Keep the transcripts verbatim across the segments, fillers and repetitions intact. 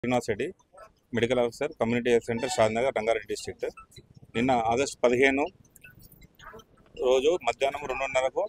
Srinivas Reddy medical officer community health centre Shadnagar Rangareddy district. నిన్న August పదిహేను రోజు మధ్యాహ్నం రెండున్నరకు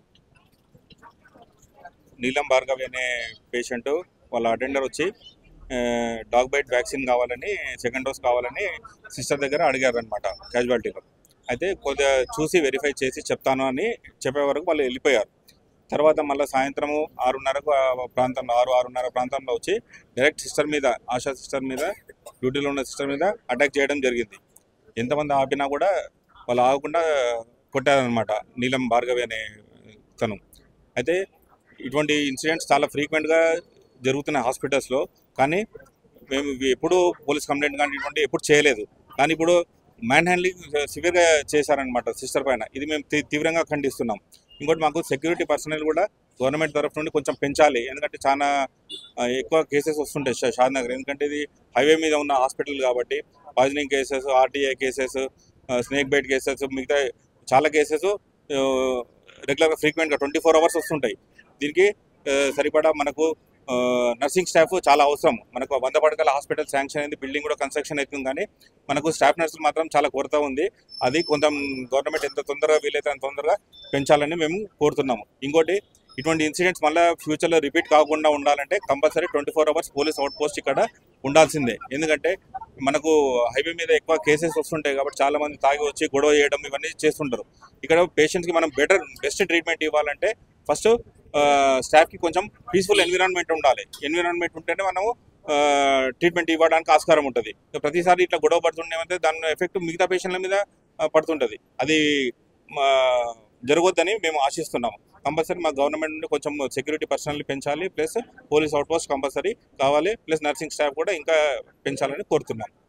నీలం భార్గవి అనే పేషెంట్ వాళ్ళ అటెండర్ వచ్చి డాగ్ బైట్ వ్యాక్సిన్ కావాలని సెకండ్ డోస్ కావాలని సిస్టర్ దగ్గర అడిగారు అనమాట క్యాజువాలిటీలో. అయితే కొద్దిగా చూసి వెరిఫై చేసి చెప్తాను అని చెప్పే వరకు వాళ్ళు వెళ్ళిపోయారు. తర్వాత మళ్ళీ సాయంత్రము ఆరున్నరకు ప్రాంతంలో ఆరు ఆరున్నర ప్రాంతంలో వచ్చి డైరెక్ట్ సిస్టర్ మీద ఆశా సిస్టర్ మీద డ్యూటీలో ఉన్న సిస్టర్ మీద అటాక్ చేయడం జరిగింది. ఎంతమంది ఆపినా కూడా వాళ్ళు ఆగకుండా కొట్టారనమాట నీలం భార్గవి అనే తను. అయితే ఇటువంటి ఇన్సిడెంట్స్ చాలా ఫ్రీక్వెంట్గా జరుగుతున్నాయి హాస్పిటల్స్లో, కానీ మేము ఎప్పుడు పోలీస్ కంప్లైంట్ కానీ ఇటువంటి ఎప్పుడు చేయలేదు. కానీ ఇప్పుడు మ్యాన్ హ్యాండ్లింగ్ సివియర్గా చేశారనమాట సిస్టర్ పైన. ఇది మేము తీవ్రంగా ఖండిస్తున్నాం. ఇంకోటి మాకు సెక్యూరిటీ పర్సనల్ కూడా గవర్నమెంట్ తరఫు నుండి కొంచెం పెంచాలి, ఎందుకంటే చాలా ఎక్కువ కేసెస్ వస్తుంటాయి షాద్నగర్. ఎందుకంటే ఇది హైవే మీద ఉన్న హాస్పిటల్ కాబట్టి poisoning cases, RTI cases, snake bite cases, మిగతా చాలా కేసెస్ రెగ్యులర్గా ఫ్రీక్వెంట్గా ట్వంటీ ఫోర్ అవర్స్ వస్తుంటాయి. దీనికి సరిపడా మనకు నర్సింగ్ స్టాఫ్ చాలా అవసరం. మనకు వంద పడకల హాస్పిటల్ శాంక్షన్ అయింది, బిల్డింగ్ కూడా కన్స్ట్రక్షన్ అవుతుంది, కానీ మనకు స్టాఫ్ నర్సులు మాత్రం చాలా కొరత ఉంది. అది కొంత గవర్నమెంట్ ఎంత తొందరగా వీలైతే అంత తొందరగా పెంచాలని మేము కోరుతున్నాము. ఇంకోటి, ఇటువంటి ఇన్సిడెంట్స్ మళ్ళీ ఫ్యూచర్లో రిపీట్ కాకుండా ఉండాలంటే compulsory twenty four hours police outpost ఇక్కడ ఉండాల్సిందే. ఎందుకంటే మనకు హైవే మీద ఎక్కువ కేసెస్ వస్తుంటాయి కాబట్టి చాలామంది తాగి వచ్చి గొడవ చేయడం ఇవన్నీ చేస్తుంటారు. ఇక్కడ పేషెంట్స్కి మనం బెటర్ బెస్ట్ ట్రీట్మెంట్ ఇవ్వాలంటే ఫస్ట్ స్టాఫ్కి కొంచెం పీస్ఫుల్ ఎన్విరాన్మెంట్ ఉండాలి. ఎన్విరాన్మెంట్ ఉంటేనే మనము ట్రీట్మెంట్ ఇవ్వడానికి ఆస్కారం ఉంటుంది. ప్రతిసారి ఇట్లా గొడవ పడుతుండేమంటే దాని ఎఫెక్ట్ మిగతా పేషెంట్ల మీద పడుతుంటుంది. అది జరగొద్దని మేము ఆశిస్తున్నాము. కంపల్సరీ మా గవర్నమెంట్ నుండి కొంచెం సెక్యూరిటీ పర్సనల్ పెంచాలి, plus police outpost compulsory కావాలి, ప్లస్ నర్సింగ్ స్టాఫ్ కూడా ఇంకా పెంచాలని కోరుతున్నాం.